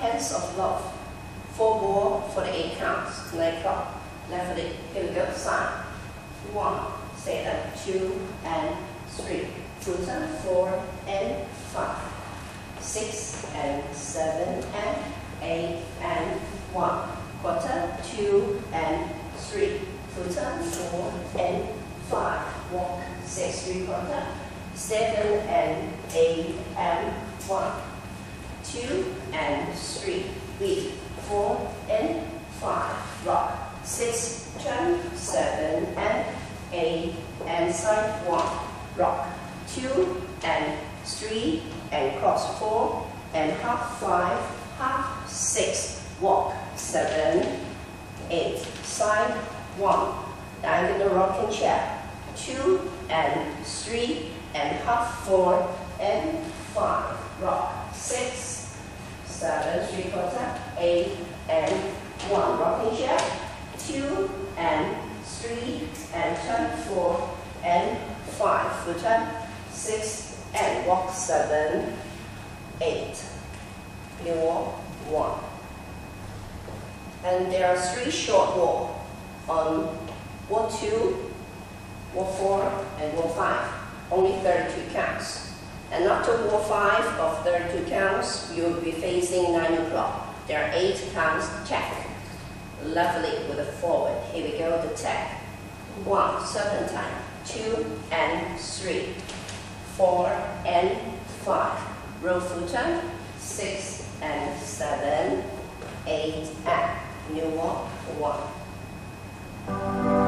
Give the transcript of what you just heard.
hands of love. 4 ball for the 8 counts. 9 o'clock. Left leg. Here we go. Side. 1. Stay there. 2 and 3. Full turn. 4 and 5. 6 and 7 and 8 and 1. Quarter. 2 and 3. Full turn. 4 and 5. Walk. 6. 3/4. 7 and 8 and 1. 2 and 3. Beat. 4 and 5. Rock. 6. Turn. 7 and 8 and side. 1. Rock. 2 and 3 and cross. 4 and half. 5. Half. 6. Walk. 7, 8. Side. 1. Diagonal rocking chair. 2 and 3 and half. 4 and 5. Rock. 6, 7, 3/4, 8 and 1. Rocking chair. 2 and 3 and turn. 4 and 5. Full turn. 6 and walk. 7, 8. You walk. 1. And there are 3 short walk on wall 2, wall 4, and wall 5. Only 32 counts. And after wall 5 of 32 counts, you'll be facing 9 o'clock. There are 8 counts check. Left leg with a forward. Here we go, the tag. 1, serpentine. 2 and 3. 4 and 5. Roll full turn. 6 and 7, 8 and new walk. 1.